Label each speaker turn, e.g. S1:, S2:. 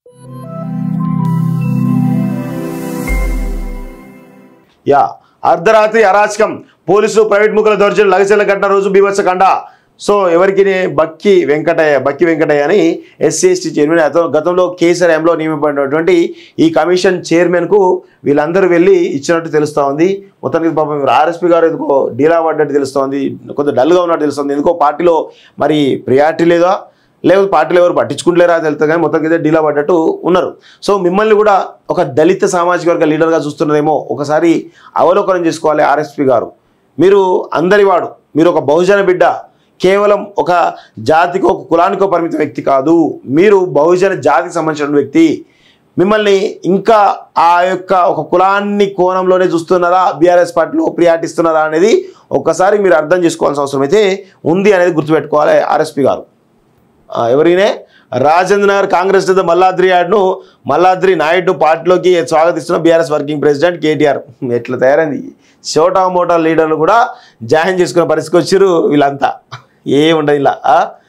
S1: అర్ధరాత్రి అరాచకం, పోలీసులు ప్రైవేట్ ముగ్గుల దౌర్జన్యం, లగచెల్ల ఘటన రోజు బీభత్సకాండ. సో ఎవరికి బక్కి వెంకటయ్య అని ఎస్సీ ఎస్టీ చైర్మన్, గతంలో కేసీఆర్ హయాంలో నియమింపబడినటువంటి ఈ కమిషన్ చైర్మన్కు వీళ్ళందరూ వెళ్ళి ఇచ్చినట్టు తెలుస్తూ ఉంది. మొత్తానికి పాపం ఆర్ఎస్పీ గారు ఎందుకో డీలా పడ్డట్టు తెలుస్తోంది, కొంత డల్గా ఉన్నట్టు తెలుస్తుంది. ఎందుకో పార్టీలో మరి ప్రియారిటీ లేదా, లేకపోతే పార్టీలు ఎవరు పట్టించుకుంటలేరా తెలుస్తుంది, కానీ మొత్తం కింద డీలా పడ్డట్టు ఉన్నారు. సో మిమ్మల్ని కూడా ఒక దళిత సామాజిక వర్గ లీడర్గా చూస్తున్నారేమో, ఒకసారి అవలోకనం చేసుకోవాలి ఆర్ఎస్పీ గారు. మీరు అందరివాడు, మీరు ఒక బహుజన బిడ్డ, కేవలం ఒక జాతికో ఒక కులానికో పరిమిత వ్యక్తి కాదు, మీరు బహుజన జాతికి సంబంధించిన వ్యక్తి. మిమ్మల్ని ఇంకా ఆ యొక్క ఒక కులాన్ని కోణంలోనే చూస్తున్నారా, బీఆర్ఎస్ పార్టీలో ప్రియారిటీ ఇస్తున్నారా అనేది ఒక్కసారి మీరు అర్థం చేసుకోవాల్సిన అవసరం అయితే ఉంది అనేది గుర్తుపెట్టుకోవాలి ఆర్ఎస్పీ గారు. ఎవరినే రాజేంద్ర నగర్ కాంగ్రెస్ నేత మల్లాద్రి నాయుడు పార్టీలోకి స్వాగతిస్తున్న బీఆర్ఎస్ వర్కింగ్ ప్రెసిడెంట్ కేటీఆర్. ఎట్లా తయారైంది, మోటా లీడర్లు కూడా జాయిన్ చేసుకునే పరిస్థితికి వచ్చారు వీళ్ళంతా. ఏముండదు ఇలా.